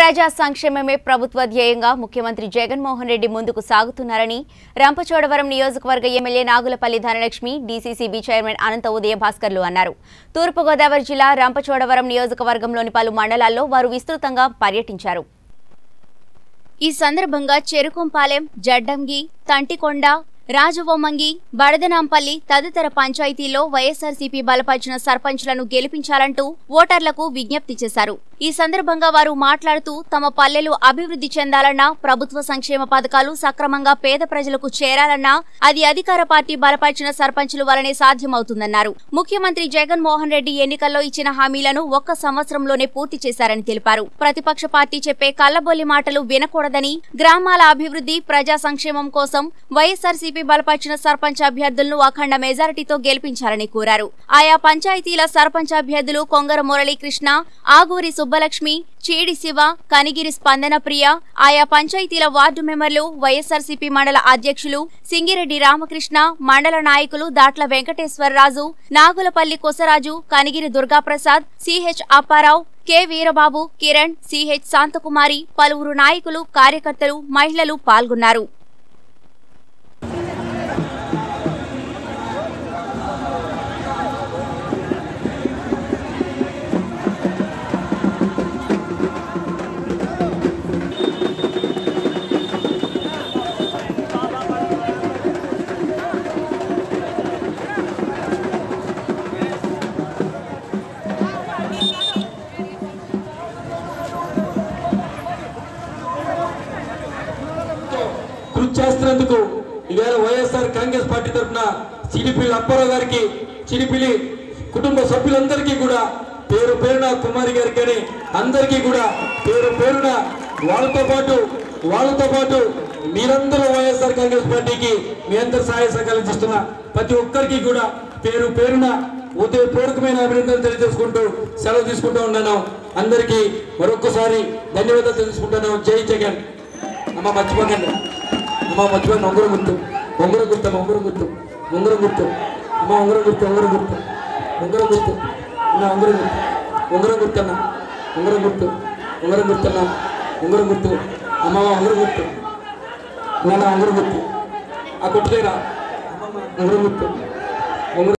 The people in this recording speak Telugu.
ప్రజా సంక్షేమమే ప్రభుత్వ ధ్యేయంగా ముఖ్యమంత్రి జగన్మోహన్ రెడ్డి ముందుకు సాగుతున్నారని రంపచోడవరం నియోజకవర్గ MLA Nagulapalli Dhanalakshmi DCCB chairman Anantha ఉదయభాస్కర్లు అన్నారు. తూర్పు గోదావరి జిల్లా రంపచోడవరం నియోజకవర్గంలోని పలు మండలాల్లో వారు విస్తృతంగా పర్యటించారు. ఈ సందర్భంగా చెరుకుంపాలెం, జడ్డంగి, తంటికొండ, రాజవొమ్మంగి, బడదనాంపల్లి తదితర పంచాయతీల్లో వైఎస్ఆర్సీపీ బలపరిచిన సర్పంచ్లను గెలిపించాలంటూ ఓటర్లకు విజ్ఞప్తి చేశారు. ఈ సందర్భంగా వారు మాట్లాడుతూ తమ పల్లెలు అభివృద్ధి చెందాలన్నా, ప్రభుత్వ సంక్షేమ పథకాలు సక్రమంగా పేద ప్రజలకు చేరాలన్నా అది అధికార పార్టీ బలపరిచిన సర్పంచుల వలనే సాధ్యమవుతుందన్నారు. ముఖ్యమంత్రి జగన్మోహన్ రెడ్డి ఎన్నికల్లో ఇచ్చిన హామీలను ఒక్క సంవత్సరంలోనే పూర్తి చేశారని తెలిపారు. ప్రతిపక్ష పార్టీ చెప్పే కల్లబొల్లి మాటలు వినకూడదని, గ్రామాల అభివృద్ధి, ప్రజా సంక్షేమం కోసం వైఎస్ఆర్సీపీ బలపరిచిన సర్పంచ్ అభ్యర్థులను అఖండ మెజారిటీతో గెలిపించాలని కోరారు. ఆయా పంచాయతీల సర్పంచ్ అభ్యర్థులు కొంగర మురళీకృష్ణ, ఆగూరి సుబ్బలక్ష్మి, చీడి శివ, కనిగిరి స్పందన ప్రియ, ఆయా పంచాయతీల వార్డు మెంబర్లు, వైఎస్ఆర్సీపీ మండల అధ్యక్షులు సింగిరెడ్డి రామకృష్ణ, మండల నాయకులు Datla Venkateswararaju, Nagulapalli Kosaraju, Kanigiri Durgaprasad, CH Apparao, K Veerababu, Kiran, CH Shanthakumari, పలువురు నాయకులు, కార్యకర్తలు, మహిళలు పాల్గొన్నారు. చేస్తున్నందుకు ఇవాళ వైఎస్ఆర్ కాంగ్రెస్ పార్టీ తరఫున చిడిపిల్లి అప్పారావు గారికి, చిడిపిల్లి కుటుంబ సభ్యులందరికీ కూడా పేరు పేరున, కుమారి గారికి కానీ అందరికీ కూడా పేరు పేరున వాళ్ళతో పాటు మీరందరూ వైఎస్ఆర్ కాంగ్రెస్ పార్టీకి మీ అందరు సహాయ సహకారాలు ఇస్తున్న ప్రతి ఒక్కరికి కూడా పేరు పేరున ఉదయపూర్వకమైన అభినందనలు తెలియజేసుకుంటూ సెలవు తీసుకుంటూ ఉన్నాను. అందరికీ మరొకసారి ధన్యవాదాలు తెలుసుకుంటున్నాను. జై జగన్. అమ్మ మర్చిపోకండి, ఉంగరం గుర్తు అమ్మ ఉంగరం గుర్తు అమ్మ ఉంగరం గుర్తు అన్న ఉంగరం గుర్తు అన్న ఉంగరం గుర్తు అమ్మ ఉంగరం గుర్తు నాన్న ఉంగరం గుర్తు ఆ కొట్టులేరా ఉంగరం గుర్తు